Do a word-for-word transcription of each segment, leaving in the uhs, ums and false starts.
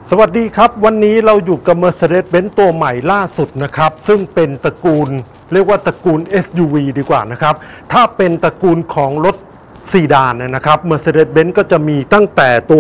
สวัสดีครับวันนี้เราอยู่กับ Mercedes-Benz ตัวใหม่ล่าสุดนะครับซึ่งเป็นตระกูลเรียกว่าตระกูล เอส ยู วี ดีกว่านะครับถ้าเป็นตระกูลของรถซีดานนะครับ Mercedes-Benz ก็จะมีตั้งแต่ตัว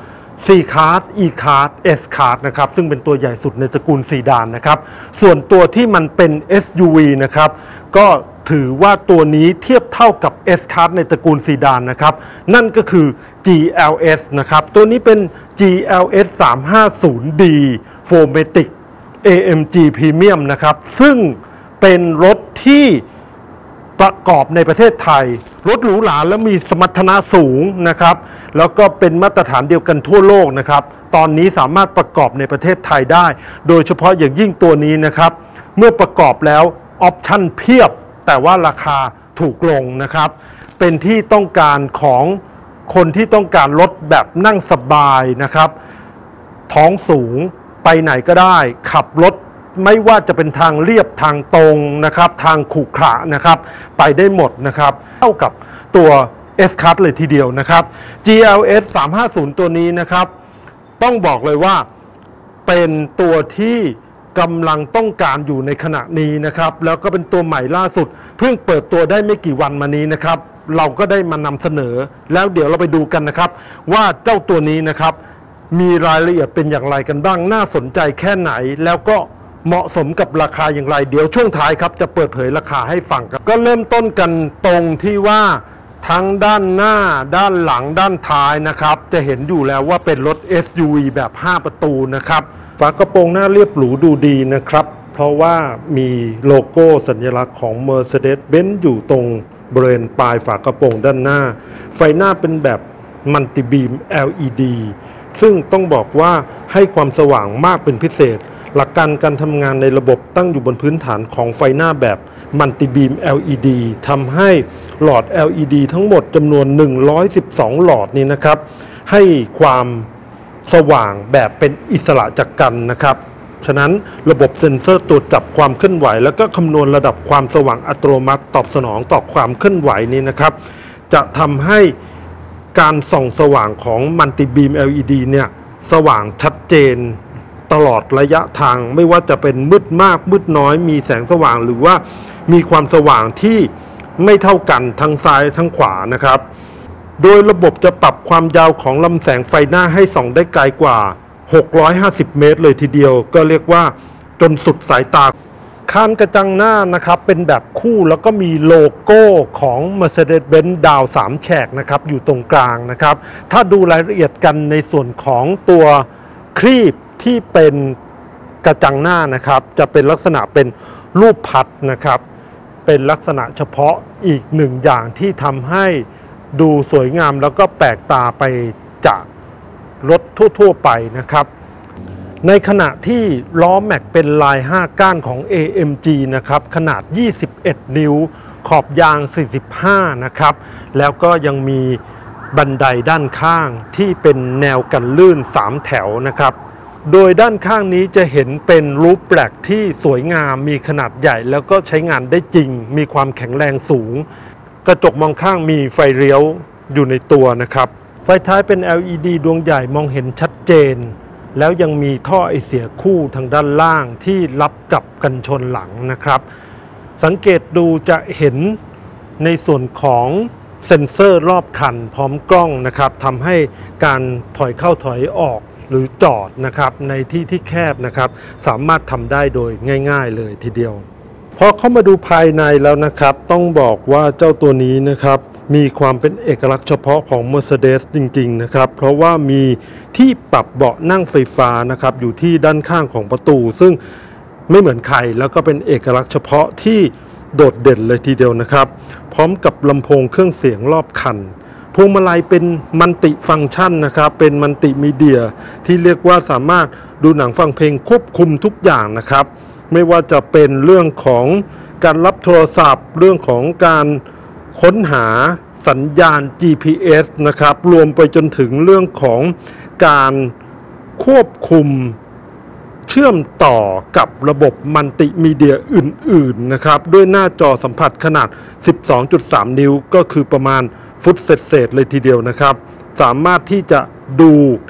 C-Class E-Class S-Class นะครับซึ่งเป็นตัวใหญ่สุดในตระกูลซีดานนะครับส่วนตัวที่มันเป็น เอส ยู วี นะครับก็ถือว่าตัวนี้เทียบเท่ากับ S-Class ในตระกูลซีดานนะครับนั่นก็คือ จี แอล เอส นะครับตัวนี้เป็น จี แอล เอส สามห้าศูนย์ดี โฟร์ แมติก เอ เอ็ม จี Premium นะครับซึ่งเป็นรถที่ประกอบในประเทศไทยรถหรูหราและมีสมรรถนะสูงนะครับแล้วก็เป็นมาตรฐานเดียวกันทั่วโลกนะครับตอนนี้สามารถประกอบในประเทศไทยได้โดยเฉพาะอย่างยิ่งตัวนี้นะครับเมื่อประกอบแล้วออปชั่นเพียบแต่ว่าราคาถูกลงนะครับเป็นที่ต้องการของคนที่ต้องการรถแบบนั่งสบายนะครับท้องสูงไปไหนก็ได้ขับรถไม่ว่าจะเป็นทางเรียบทางตรงนะครับทางขรุขระนะครับไปได้หมดนะครับเท่ากับตัว S-Class เลยทีเดียวนะครับ จี แอล เอส สามห้าศูนย์ ตัวนี้นะครับต้องบอกเลยว่าเป็นตัวที่กำลังต้องการอยู่ในขณะนี้นะครับแล้วก็เป็นตัวใหม่ล่าสุดเพิ่งเปิดตัวได้ไม่กี่วันมานี้นะครับเราก็ได้มานำเสนอแล้วเดี๋ยวเราไปดูกันนะครับว่าเจ้าตัวนี้นะครับมีรายละเอียดเป็นอย่างไรกันบ้างน่าสนใจแค่ไหนแล้วก็เหมาะสมกับราคาอย่างไรเดี๋ยวช่วงท้ายครับจะเปิดเผยราคาให้ฟังครับก็เริ่มต้นกันตรงที่ว่าทั้งด้านหน้าด้านหลังด้านท้ายนะครับจะเห็นอยู่แล้วว่าเป็นรถ เอส ยู วี แบบห้าประตูนะครับฝากระโปรงหน้าเรียบหรูดูดีนะครับเพราะว่ามีโลโก้สัญลักษณ์ของ Mercedes-Benz อยู่ตรงบริเวณปลายฝากระโปรงด้านหน้าไฟหน้าเป็นแบบมัลติบีม แอล อี ดี ซึ่งต้องบอกว่าให้ความสว่างมากเป็นพิเศษหลักการการทำงานในระบบตั้งอยู่บนพื้นฐานของไฟหน้าแบบมัลติบีม แอล อี ดี ทำให้หลอด แอล อี ดี ทั้งหมดจำนวนหนึ่งร้อยสิบสองหลอดนี้นะครับให้ความสว่างแบบเป็นอิสระจากกันนะครับฉะนั้นระบบเซ็นเซอร์ตรวจจับความเคลื่อนไหวแล้วก็คำนวณระดับความสว่างอัตโนมัติตอบสนองต่อความเคลื่อนไหวนี้นะครับจะทำให้การส่องสว่างของมัลติบีม แอล อี ดี เนี่ยสว่างชัดเจนตลอดระยะทางไม่ว่าจะเป็นมืดมากมืดน้อยมีแสงสว่างหรือว่ามีความสว่างที่ไม่เท่ากันทั้งซ้ายทั้งขวานะครับโดยระบบจะปรับความยาวของลำแสงไฟหน้าให้ส่องได้ไกลกว่าหกร้อยห้าสิบเมตรเลยทีเดียวก็เรียกว่าจนสุดสายตาคานกระจังหน้านะครับเป็นแบบคู่แล้วก็มีโลโก้ของ Mercedes-Benz ดาวสามแฉกนะครับอยู่ตรงกลางนะครับถ้าดูรายละเอียดกันในส่วนของตัวครีบที่เป็นกระจังหน้านะครับจะเป็นลักษณะเป็นรูปพัดนะครับเป็นลักษณะเฉพาะอีกหนึ่งอย่างที่ทำให้ดูสวยงามแล้วก็แปลกตาไปจากรถทั่วๆไปนะครับในขณะที่ล้อแม็กเป็นลายห้าก้านของ เอ เอ็ม จี นะครับขนาดยี่สิบเอ็ดนิ้วขอบยางสี่สิบห้านะครับแล้วก็ยังมีบันไดด้านข้างที่เป็นแนวกันลื่นสามแถวนะครับโดยด้านข้างนี้จะเห็นเป็นรูปแปลกที่สวยงามมีขนาดใหญ่แล้วก็ใช้งานได้จริงมีความแข็งแรงสูงกระจกมองข้างมีไฟเลี้ยวอยู่ในตัวนะครับไฟท้ายเป็น แอล อี ดี ดวงใหญ่มองเห็นชัดเจนแล้วยังมีท่อไอเสียคู่ทางด้านล่างที่รับกับกันชนหลังนะครับสังเกตดูจะเห็นในส่วนของเซ็นเซอร์รอบคันพร้อมกล้องนะครับทำให้การถอยเข้าถอยออกหรือจอดนะครับในที่ที่แคบนะครับสามารถทำได้โดยง่ายๆเลยทีเดียวพอเข้ามาดูภายในแล้วนะครับต้องบอกว่าเจ้าตัวนี้นะครับมีความเป็นเอกลักษณ์เฉพาะของ Mercedes จริงๆนะครับเพราะว่ามีที่ปรับเบาะนั่งไฟฟ้านะครับอยู่ที่ด้านข้างของประตูซึ่งไม่เหมือนใครแล้วก็เป็นเอกลักษณ์เฉพาะที่โดดเด่นเลยทีเดียวนะครับพร้อมกับลำโพงเครื่องเสียงรอบคันพวงมาลัยเป็นมัลติฟังก์ชันนะครับเป็นมัลติมีเดียที่เรียกว่าสามารถดูหนังฟังเพลงควบคุมทุกอย่างนะครับไม่ว่าจะเป็นเรื่องของการรับโทรศัพท์เรื่องของการค้นหาสัญญาณ จี พี เอส นะครับรวมไปจนถึงเรื่องของการควบคุมเชื่อมต่อกับระบบมัลติมีเดียอื่นๆนะครับด้วยหน้าจอสัมผัสขนาด สิบสองจุดสาม นิ้วก็คือประมาณฟุตเศษๆเลยทีเดียวนะครับสามารถที่จะดูกับ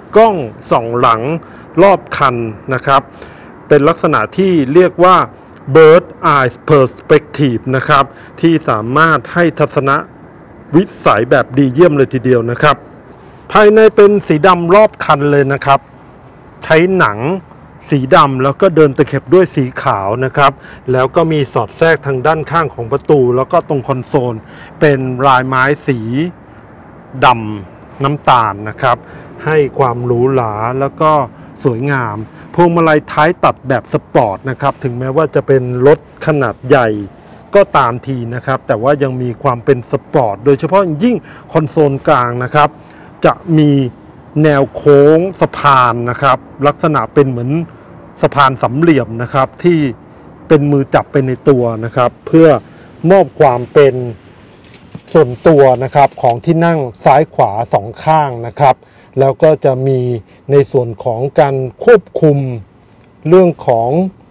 กล้องส่องหลังรอบคันนะครับเป็นลักษณะที่เรียกว่า Bird Eye Perspective นะครับที่สามารถให้ทัศนวิสัยแบบดีเยี่ยมเลยทีเดียวนะครับภายในเป็นสีดำรอบคันเลยนะครับใช้หนังสีดำแล้วก็เดินตะเข็บด้วยสีขาวนะครับแล้วก็มีสอดแทรกทางด้านข้างของประตูแล้วก็ตรงคอนโซลเป็นลายไม้สีดำน้ำตาลนะครับให้ความหรูหราแล้วก็สวยงามพวงมาลัยท้ายตัดแบบสปอร์ตนะครับถึงแม้ว่าจะเป็นรถขนาดใหญ่ก็ตามทีนะครับแต่ว่ายังมีความเป็นสปอร์ตโดยเฉพาะยิ่งคอนโซลกลางนะครับจะมีแนวโค้งสะพานนะครับลักษณะเป็นเหมือนสะพานสามเหลี่ยมนะครับที่เป็นมือจับไปในตัวนะครับเพื่อมอบความเป็นส่วนตัวนะครับของที่นั่งซ้ายขวาสองข้างนะครับแล้วก็จะมีในส่วนของการควบคุมเรื่องของ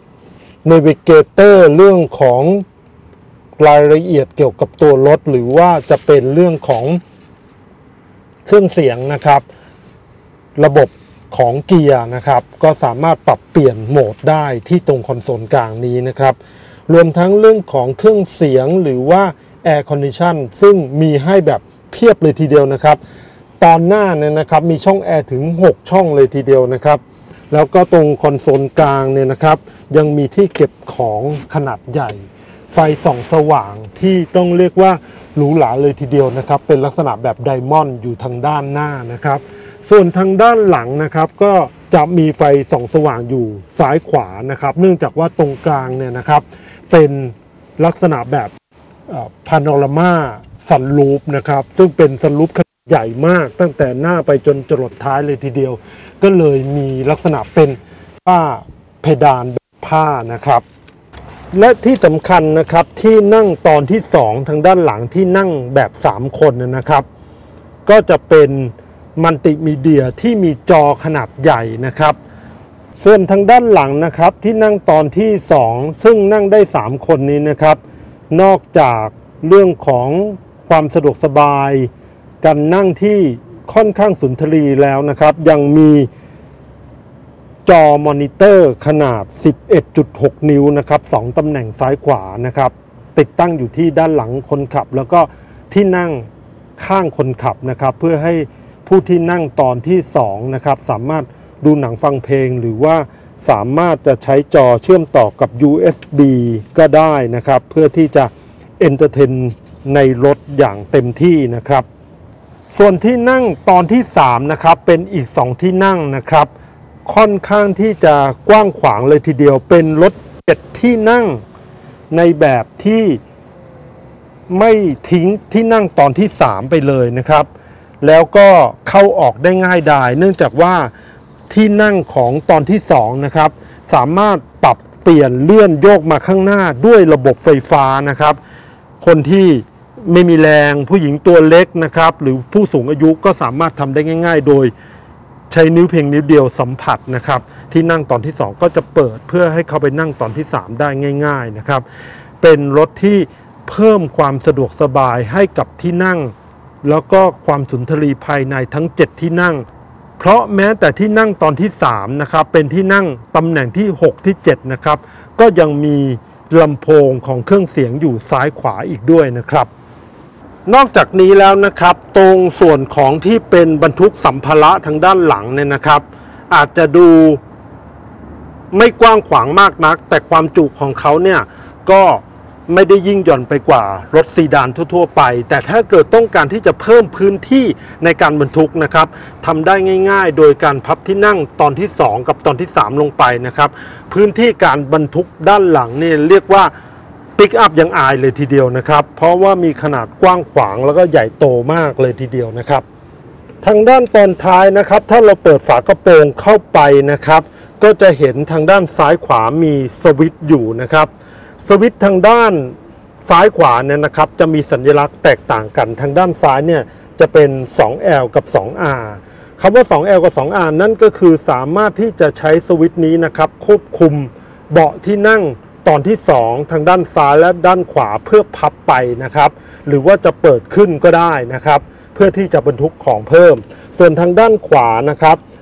Navigator เรื่องของรายละเอียดเกี่ยวกับตัวรถหรือว่าจะเป็นเรื่องของเครื่องเสียงนะครับระบบของเกียร์นะครับก็สามารถปรับเปลี่ยนโหมดได้ที่ตรงคอนโซลกลางนี้นะครับรวมทั้งเรื่องของเครื่องเสียงหรือว่า Air Condition ซึ่งมีให้แบบเพียบเลยทีเดียวนะครับตอนหน้าเนี่ยนะครับมีช่องแอร์ถึงหกช่องเลยทีเดียวนะครับแล้วก็ตรงคอนโซลกลางเนี่ยนะครับยังมีที่เก็บของขนาดใหญ่ไฟส่องสว่างที่ต้องเรียกว่าหรูหราเลยทีเดียวนะครับเป็นลักษณะแบบไดมอนด์อยู่ทางด้านหน้านะครับส่วนทางด้านหลังนะครับก็จะมีไฟส่องสว่างอยู่ซ้ายขวานะครับเนื่องจากว่าตรงกลางเนี่ยนะครับเป็นลักษณะแบบพาโนรามาซันรูฟนะครับซึ่งเป็นซันรูฟใหญ่มากตั้งแต่หน้าไปจนจรดท้ายเลยทีเดียวก็เลยมีลักษณะเป็นผ้าเพดานแบบผ้านะครับและที่สำคัญนะครับที่นั่งตอนที่สองทางด้านหลังที่นั่งแบบสามคนนะครับก็จะเป็นมัลติมีเดียที่มีจอขนาดใหญ่นะครับส่วนทางด้านหลังนะครับที่นั่งตอนที่สองซึ่งนั่งได้สามคนนี้นะครับนอกจากเรื่องของความสะดวกสบายการนั่งที่ค่อนข้างสุนทรีแล้วนะครับยังมีจอมอนิเตอร์ขนาด สิบเอ็ดจุดหก นิ้วนะครับสองตำแหน่งซ้ายขวานะครับติดตั้งอยู่ที่ด้านหลังคนขับแล้วก็ที่นั่งข้างคนขับนะครับเพื่อให้ผู้ที่นั่งตอนที่สองนะครับสามารถดูหนังฟังเพลงหรือว่าสามารถจะใช้จอเชื่อมต่อกับ ยู เอส บี ก็ได้นะครับเพื่อที่จะเอนเตอร์เทนในรถอย่างเต็มที่นะครับส่วนที่นั่งตอนที่สามนะครับเป็นอีกสองที่นั่งนะครับค่อนข้างที่จะกว้างขวางเลยทีเดียวเป็นรถเจ็ดที่นั่งในแบบที่ไม่ทิ้งที่นั่งตอนที่สามไปเลยนะครับแล้วก็เข้าออกได้ง่ายดายเนื่องจากว่าที่นั่งของตอนที่สองนะครับสามารถปรับเปลี่ยนเลื่อนโยกมาข้างหน้าด้วยระบบไฟฟ้านะครับคนที่ไม่มีแรงผู้หญิงตัวเล็กนะครับหรือผู้สูงอายุก็สามารถทำได้ง่ายๆโดยใช้นิ้วเพียงนิ้วเดียวสัมผัสนะครับที่นั่งตอนที่สองก็จะเปิดเพื่อให้เขาไปนั่งตอนที่สามได้ง่ายๆนะครับเป็นรถที่เพิ่มความสะดวกสบายให้กับที่นั่งแล้วก็ความสุนทรีภายในทั้งเจ็ดที่นั่งเพราะแม้แต่ที่นั่งตอนที่สามนะครับเป็นที่นั่งตำแหน่งที่หกที่เจ็ดนะครับก็ยังมีลำโพงของเครื่องเสียงอยู่ซ้ายขวาอีกด้วยนะครับนอกจากนี้แล้วนะครับตรงส่วนของที่เป็นบรรทุกสัมภาระทางด้านหลังเนี่ยนะครับอาจจะดูไม่กว้างขวางมากนักแต่ความจุของเขาเนี่ยก็ไม่ได้ยิ่งหย่อนไปกว่ารถซีดานทั่วๆไปแต่ถ้าเกิดต้องการที่จะเพิ่มพื้นที่ในการบรรทุกนะครับทำได้ง่ายๆโดยการพับที่นั่งตอนที่สองกับตอนที่สามลงไปนะครับพื้นที่การบรรทุกด้านหลังนี่เรียกว่าปิกอัพยังอายเลยทีเดียวนะครับเพราะว่ามีขนาดกว้างขวางแล้วก็ใหญ่โตมากเลยทีเดียวนะครับทางด้านตอนท้ายนะครับถ้าเราเปิดฝากระโปรงเข้าไปนะครับก็จะเห็นทางด้านซ้ายขวามีสวิตช์อยู่นะครับสวิตช์ทางด้านซ้ายขวาเนี่ยนะครับจะมีสัญลักษณ์แตกต่างกันทางด้านซ้ายเนี่ยจะเป็น สองแอล กับ สองอาร์ คำว่า สองแอล กับ สองอาร์ นั่นก็คือสามารถที่จะใช้สวิตช์นี้นะครับควบคุมเบาะที่นั่งตอนที่สองทางด้านซ้ายและด้านขวาเพื่อพับไปนะครับหรือว่าจะเปิดขึ้นก็ได้นะครับเพื่อที่จะบรรทุกของเพิ่มส่วนทางด้านขวานะครับ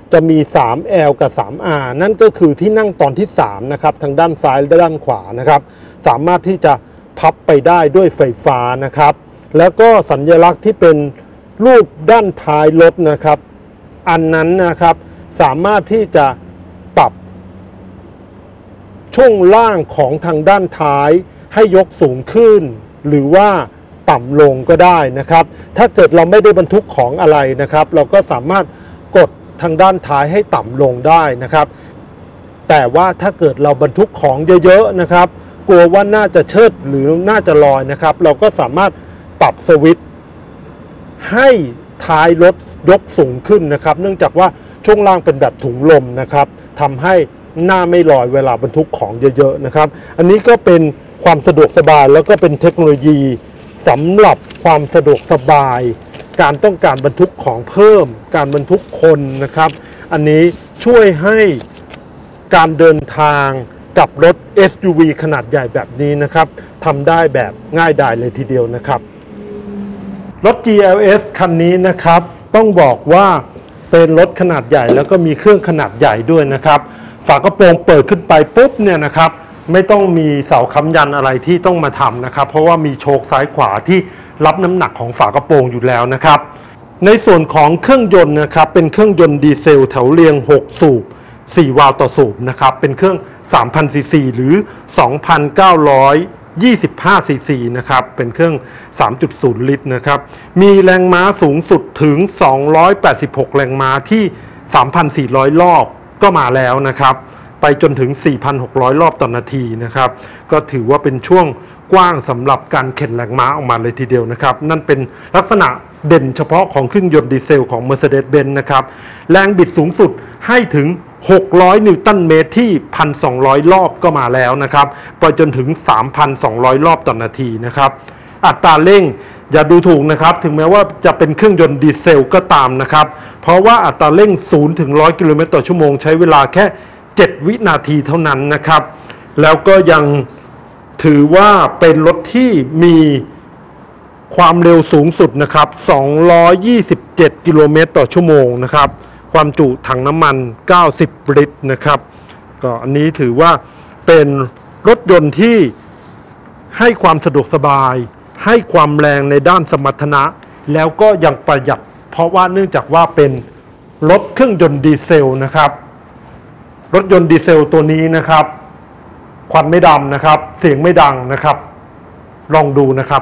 จะมี สามแอล กับ สามอาร์ นั่นก็คือที่นั่งตอนที่สามนะครับทางด้านซ้ายและด้านขวานะครับสามารถที่จะพับไปได้ด้วยไฟฟ้านะครับแล้วก็สัญลักษณ์ที่เป็นรูปด้านท้ายรถนะครับอันนั้นนะครับสามารถที่จะปรับช่วงล่างของทางด้านท้ายให้ยกสูงขึ้นหรือว่าต่ำลงก็ได้นะครับถ้าเกิดเราไม่ได้บรรทุกของอะไรนะครับเราก็สามารถกดทางด้านท้ายให้ต่ำลงได้นะครับแต่ว่าถ้าเกิดเราบรรทุกของเยอะๆนะครับกลัวว่าน่าจะเชิดหรือน่าจะลอยนะครับเราก็สามารถปรับสวิตช์ให้ท้ายรถยกสูงขึ้นนะครับเนื่องจากว่าช่วงล่างเป็นแบบถุงลมนะครับทำให้หน้าไม่ลอยเวลาบรรทุกของเยอะๆนะครับอันนี้ก็เป็นความสะดวกสบายแล้วก็เป็นเทคโนโลยีสำหรับความสะดวกสบายการต้องการบรรทุกของเพิ่มการบรรทุกคนนะครับอันนี้ช่วยให้การเดินทางกับรถ เอส ยู วี ขนาดใหญ่แบบนี้นะครับทำได้แบบง่ายดายเลยทีเดียวนะครับรถ จี แอล เอส คันนี้นะครับต้องบอกว่าเป็นรถขนาดใหญ่แล้วก็มีเครื่องขนาดใหญ่ด้วยนะครับฝากระโปรงเปิดขึ้นไปปุ๊บเนี่ยนะครับไม่ต้องมีเสาค้ำยันอะไรที่ต้องมาทำนะครับเพราะว่ามีโชคซ้ายขวาที่รับน้ำหนักของฝากระโปรงอยู่แล้วนะครับในส่วนของเครื่องยนต์นะครับเป็นเครื่องยนต์ดีเซลแถวเรียงหกสูบสี่วาล์วต่อสูบนะครับเป็นเครื่อง สามพัน ซี ซี หรือ สองพันเก้าร้อยยี่สิบห้า ซี ซี นะครับเป็นเครื่อง สามจุดศูนย์ ลิตรนะครับมีแรงม้าสูงสุดถึงสองร้อยแปดสิบหกแรงม้าที่ สามพันสี่ร้อย รอบก็มาแล้วนะครับไปจนถึง สี่พันหกร้อย รอบต่อนาทีนะครับก็ถือว่าเป็นช่วงกว้างสำหรับการเข็นแรงม้าออกมาเลยทีเดียวนะครับนั่นเป็นลักษณะเด่นเฉพาะของเครื่องยนต์ดีเซลของ Mercedes-Benz นะครับแรงบิดสูงสุดให้ถึงหกร้อยนิวตันเมตรที่ หนึ่งพันสองร้อย รอบก็มาแล้วนะครับไปจนถึง สามพันสองร้อย รอบต่อนาทีนะครับอัตราเร่งอย่าดูถูกนะครับถึงแม้ว่าจะเป็นเครื่องยนต์ดีเซลก็ตามนะครับเพราะว่าอัตราเร่งศูนย์ถึงหนึ่งร้อยกิโลเมตรต่อชั่วโมงใช้เวลาแค่เจ็ดวินาทีเท่านั้นนะครับแล้วก็ยังถือว่าเป็นรถที่มีความเร็วสูงสุดนะครับสองร้อยยี่สิบเจ็ดกิโลเมตรต่อชั่วโมงนะครับความจุถังน้ำมันเก้าสิบลิตรนะครับก็อันนี้ถือว่าเป็นรถยนต์ที่ให้ความสะดวกสบายให้ความแรงในด้านสมรรถนะแล้วก็ยังประหยัดเพราะว่าเนื่องจากว่าเป็นรถเครื่องยนต์ดีเซลนะครับรถยนต์ดีเซลตัวนี้นะครับควันไม่ดำนะครับเสียงไม่ดังนะครับลองดูนะครับ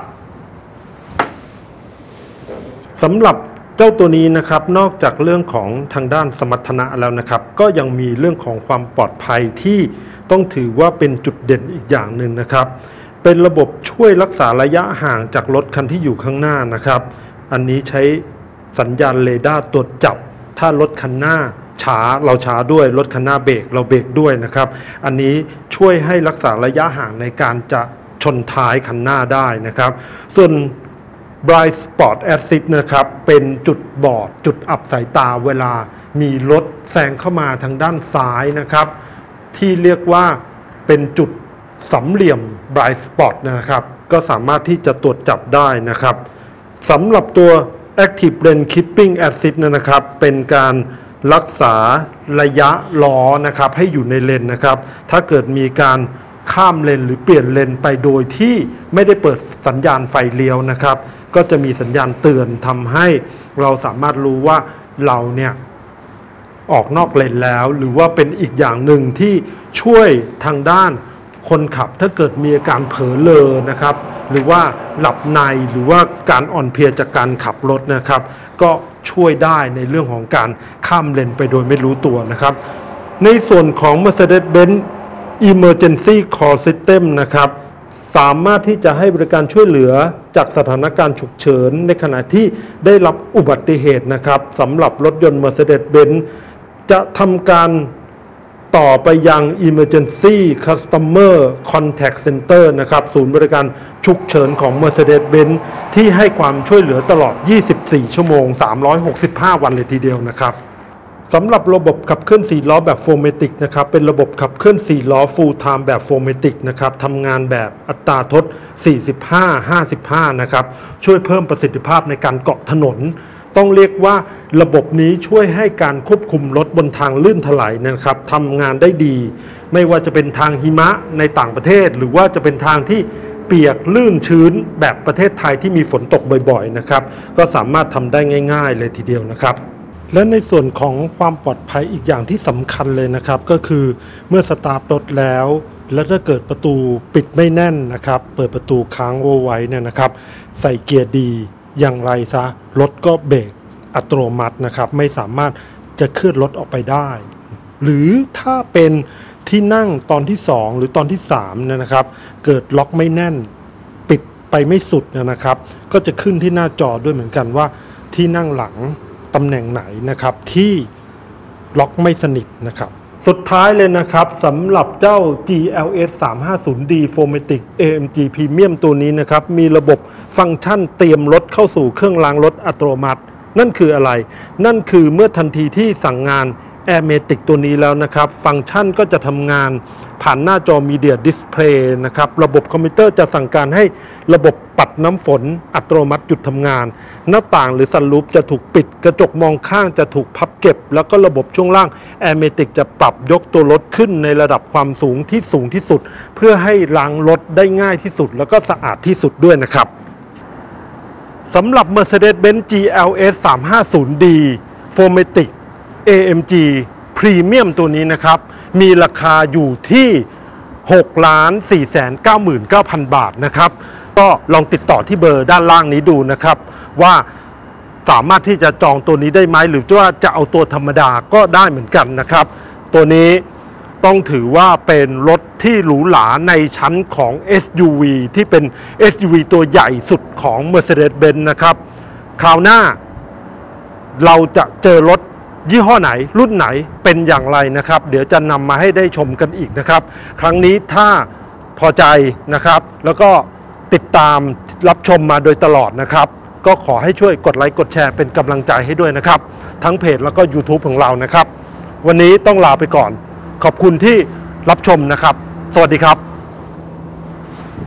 สำหรับเจ้าตัวนี้นะครับนอกจากเรื่องของทางด้านสมรรถนะแล้วนะครับก็ยังมีเรื่องของความปลอดภัยที่ต้องถือว่าเป็นจุดเด่นอีกอย่างหนึ่งนะครับเป็นระบบช่วยรักษาระยะห่างจากรถคันที่อยู่ข้างหน้านะครับอันนี้ใช้สัญญาณเรดาร์ตรวจจับถ้ารถคันหน้าช้าเราช้าด้วยรถคันหน้าเบรกเราเบรกด้วยนะครับอันนี้ช่วยให้รักษาระยะห่างในการจะชนท้ายคันหน้าได้นะครับส่วน Blind Spot Assist นะครับเป็นจุดบอดจุดอับสายตาเวลามีรถแซงเข้ามาทางด้านซ้ายนะครับที่เรียกว่าเป็นจุดสามเหลี่ยม Blind Spot นะครับก็สามารถที่จะตรวจจับได้นะครับสำหรับตัว Active Lane Keeping Assist นะครับเป็นการรักษาระยะล้อนะครับให้อยู่ในเลนนะครับถ้าเกิดมีการข้ามเลนหรือเปลี่ยนเลนไปโดยที่ไม่ได้เปิดสัญญาณไฟเลี้ยวนะครับก็จะมีสัญญาณเตือนทำให้เราสามารถรู้ว่าเราเนี่ยออกนอกเลนแล้วหรือว่าเป็นอีกอย่างหนึ่งที่ช่วยทางด้านคนขับถ้าเกิดมีอาการเผลอเลอนะครับหรือว่าหลับในหรือว่าการอ่อนเพลียจากการขับรถนะครับก็ช่วยได้ในเรื่องของการข้ามเลนไปโดยไม่รู้ตัวนะครับในส่วนของ Mercedes-Benz Emergency Call System นะครับสามารถที่จะให้บริการช่วยเหลือจากสถานการณ์ฉุกเฉินในขณะที่ได้รับอุบัติเหตุนะครับสำหรับรถยนต์ Mercedes-Benz จะทำการต่อไปยัง Emergency Customer Contact Center นะครับศูนย์บริการฉุกเฉินของ Mercedes-Benz ที่ให้ความช่วยเหลือตลอดยี่สิบสี่ชั่วโมงสามร้อยหกสิบห้าวันเลยทีเดียวนะครับสำหรับระบบขับเคลื่อนสี่ล้อแบบโฟร์เมติกนะครับเป็นระบบขับเคลื่อนสี่ล้อ Full Time แบบโฟร์เมติกนะครับทำงานแบบอัตราทดสี่สิบห้า ห้าสิบห้านะครับช่วยเพิ่มประสิทธิภาพในการเกาะถนนต้องเรียกว่าระบบนี้ช่วยให้การควบคุมรถบนทางลื่นถลายนะครับทำงานได้ดีไม่ว่าจะเป็นทางหิมะในต่างประเทศหรือว่าจะเป็นทางที่เปียกลื่นชื้นแบบประเทศไทยที่มีฝนตกบ่อยๆนะครับก็สามารถทำได้ง่ายๆเลยทีเดียวนะครับและในส่วนของความปลอดภัยอีกอย่างที่สำคัญเลยนะครับก็คือเมื่อสตาร์ทรถแล้วและถ้าเกิดประตูปิดไม่แน่นนะครับเปิดประตูค้างไว้เนี่ยนะครับใส่เกียร์ดีอย่างไรซะรถก็เบรกอัตโนมัตินะครับไม่สามารถจะเคลื่อนรถออกไปได้หรือถ้าเป็นที่นั่งตอนที่สองหรือตอนที่สามเนี่ยนะครับเกิดล็อกไม่แน่นปิดไปไม่สุดนะครับก็จะขึ้นที่หน้าจอด้วยเหมือนกันว่าที่นั่งหลังตำแหน่งไหนนะครับที่ล็อกไม่สนิทนะครับสุดท้ายเลยนะครับสำหรับเจ้า จี แอล เอส สามห้าศูนย์ ดี โฟร์แมติก เอ เอ็ม จี Premium ตัวนี้นะครับมีระบบฟังก์ชันเตรียมรถเข้าสู่เครื่องล้างรถอัตโนมัตินั่นคืออะไรนั่นคือเมื่อทันทีที่สั่งงาน Airmatic ตัวนี้แล้วนะครับฟังก์ชันก็จะทำงานผ่านหน้าจอ Media Display นะครับระบบคอมพิวเตอร์จะสั่งการให้ระบบปัดน้ำฝนอัตโนมัติหยุดทำงานหน้าต่างหรือซันรูฟจะถูกปิดกระจกมองข้างจะถูกพับเก็บแล้วก็ระบบช่วงล่าง Airmatic จะปรับยกตัวรถขึ้นในระดับความสูงที่สูงที่สุดเพื่อให้ล้างรถได้ง่ายที่สุดแล้วก็สะอาดที่สุดด้วยนะครับสำหรับ Mercedes-Benz จี แอล เอส สามห้าศูนย์ ดี โฟร์แมติก เอ เอ็ม จี Premium ตัวนี้นะครับมีราคาอยู่ที่ หกล้านสี่แสนเก้าหมื่นเก้าพัน บาทนะครับก็ลองติดต่อที่เบอร์ด้านล่างนี้ดูนะครับว่าสามารถที่จะจองตัวนี้ได้ไหมหรือว่าจะเอาตัวธรรมดาก็ได้เหมือนกันนะครับตัวนี้ต้องถือว่าเป็นรถที่หรูหราในชั้นของ เอส ยู วี ที่เป็น เอส ยู วี ตัวใหญ่สุดของ Mercedes-Benz นะครับคราวหน้าเราจะเจอรถยี่ห้อไหนรุ่นไหนเป็นอย่างไรนะครับเดี๋ยวจะนำมาให้ได้ชมกันอีกนะครับครั้งนี้ถ้าพอใจนะครับแล้วก็ติดตามรับชมมาโดยตลอดนะครับก็ขอให้ช่วยกดไลค์กดแชร์เป็นกำลังใจให้ด้วยนะครับทั้งเพจแล้วก็ YouTube ของเรานะครับวันนี้ต้องลาไปก่อนขอบคุณที่รับชมนะครับสวัสดีครับ